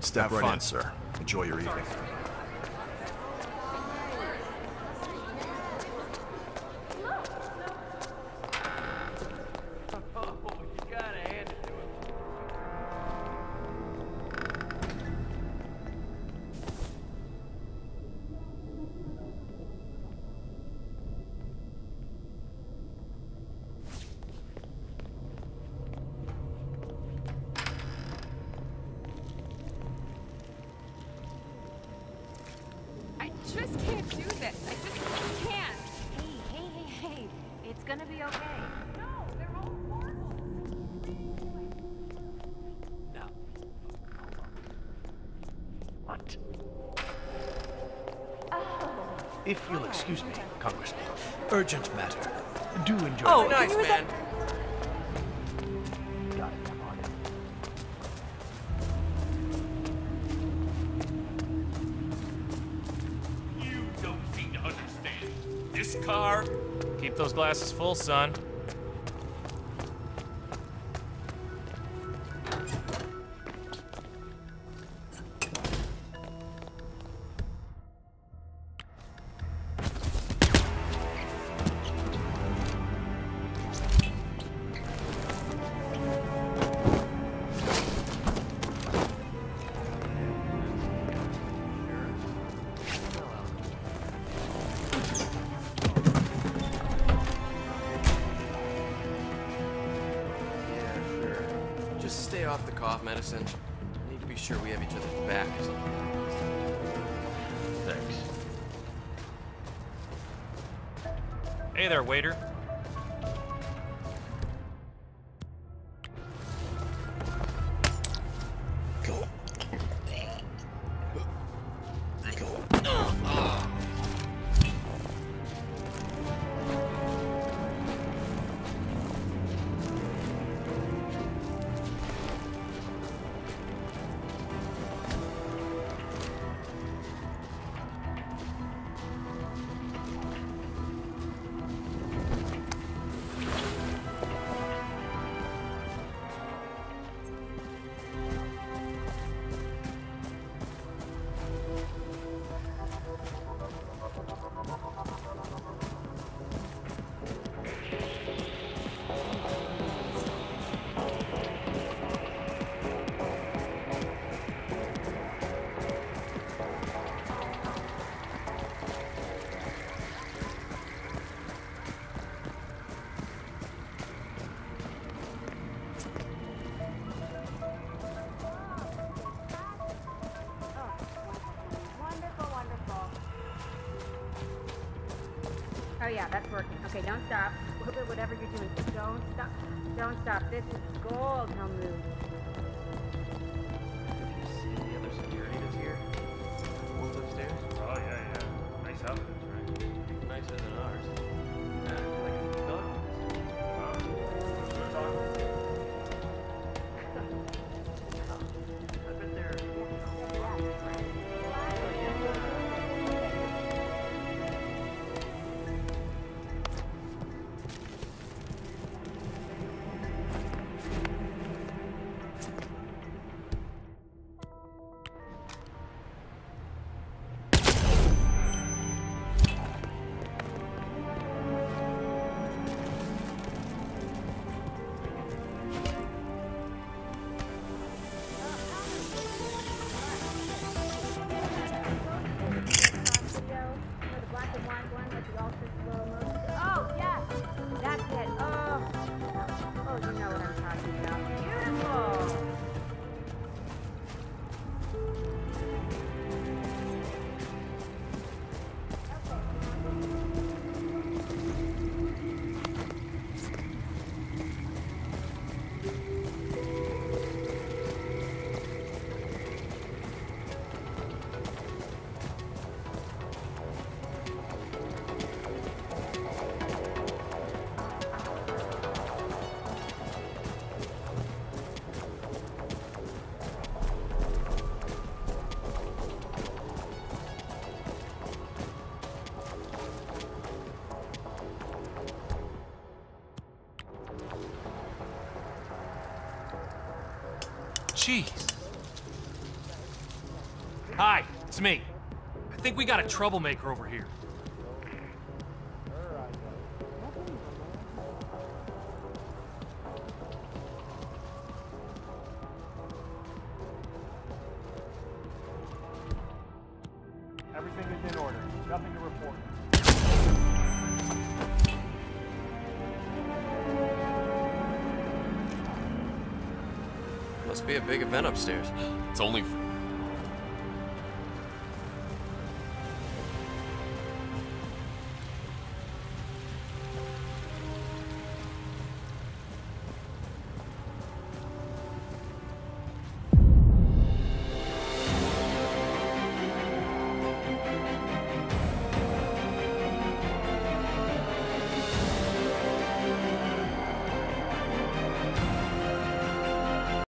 step Have right fun. in, sir. Enjoy your evening. I just can't do this. I just can't. Hey. It's gonna be okay. No, they're all horrible. No. What? Oh. If you'll excuse me, Congressman. Urgent matter. Do enjoy. Oh, my- nice, man. Got it. I'm on it. You don't seem to understand. This car. Keep those glasses full, son. Yeah, sure. Just stay off the cough medicine. I need to be sure we have each other's backs. Thanks. Hey there, waiter. Wonderful. Oh yeah, that's working. Okay, don't stop. Whatever you're doing, don't stop. Don't stop. This is gold, Helmut. Have you seen the other security that's here? The ones upstairs? Oh, yeah. Nice outfits, right? Nicer than ours. I feel like a dog. I bet they're. Oh, yes! That's it. Oh, you know what I'm talking about. Beautiful! Jeez. Hi, it's me. I think we got a troublemaker over here. Everything is in order. Nothing to report. Must be a big event upstairs. It's only for